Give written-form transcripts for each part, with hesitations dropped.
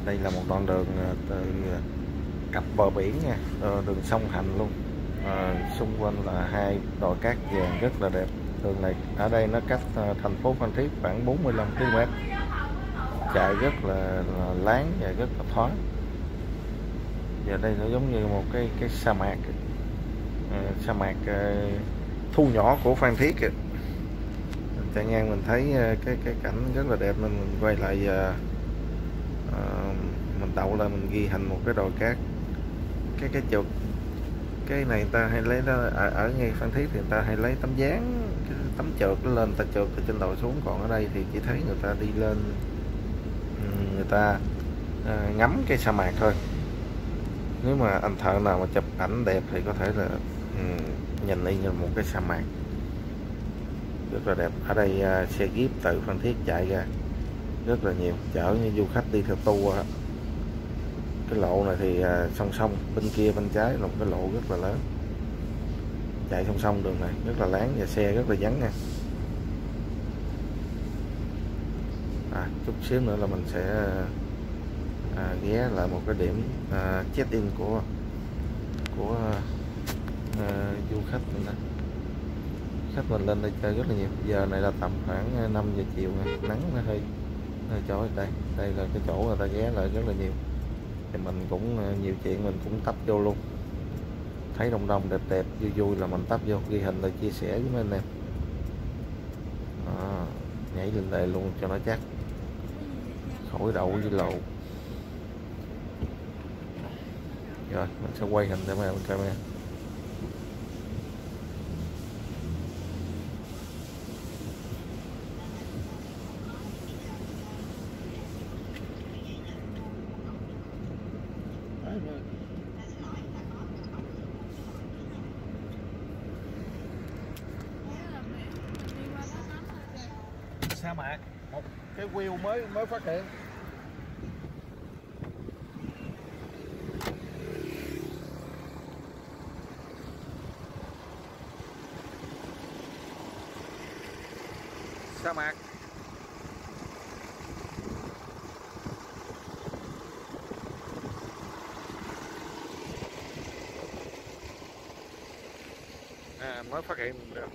Đây là một đoạn đường từ cặp bờ biển nha, đường sông Hành luôn. Xung quanh là hai đồi cát vàng rất là đẹp. Đường này ở đây nó cách thành phố Phan Thiết khoảng 45 km, chạy rất là láng và rất là thoáng. Giờ đây nó giống như một cái sa mạc, thu nhỏ của Phan Thiết kìa. Chạy ngang mình thấy cái cảnh rất là đẹp nên mình quay lại, mình đậu lại mình ghi hình một cái đồi cát. Cái trượt cái này người ta hay lấy đó ở ngay Phan Thiết thì người ta hay lấy tấm dáng, cái tấm trượt nó lên, ta trượt từ trên đồi xuống. Còn ở đây thì chỉ thấy người ta đi lên, người ta ngắm cái sa mạc thôi. Nếu mà anh thợ nào mà chụp ảnh đẹp thì có thể là nhìn y như một cái sa mạc rất là đẹp. Ở đây xe jeep từ Phan Thiết chạy ra rất là nhiều, chở như du khách đi theo tour. Cái lộ này thì song song, bên kia bên trái là một cái lộ rất là lớn, chạy song song đường này rất là láng và xe rất là vắng nha. Chút xíu nữa là mình sẽ ghé lại một cái điểm check in của du khách mình đó. Khách mình lên đây chơi rất là nhiều. Giờ này là tầm khoảng 5 giờ chiều này. Nắng nó hơi chói. Đây là cái chỗ người ta ghé lại rất là nhiều, thì mình cũng nhiều chuyện mình cũng tấp vô luôn. Thấy đông đông đẹp đẹp vui vui là mình tấp vô ghi hình rồi chia sẻ với mấy anh em. Nhảy lên đây luôn cho nó chắc, khỏi đậu với lộ. Rồi mình sẽ quay hình cho mấy em camera. Sa mạc, một cái wheel mới phát hiện. Sa mạc. Mới phát hiện được.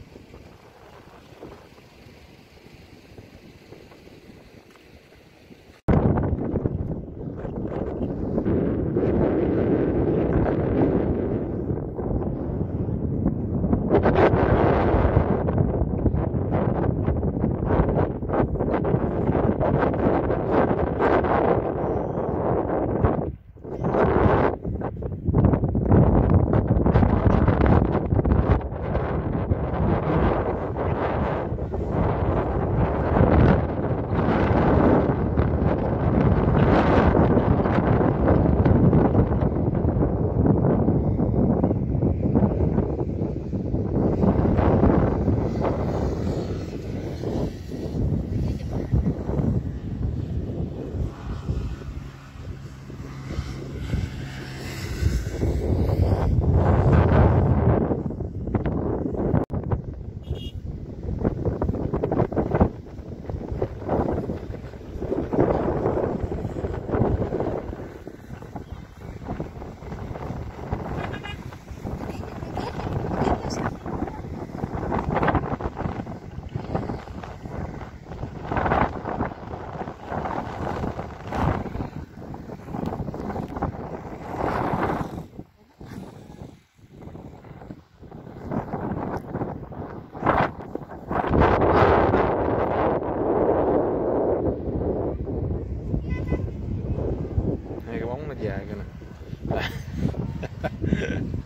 Dài kìa nè.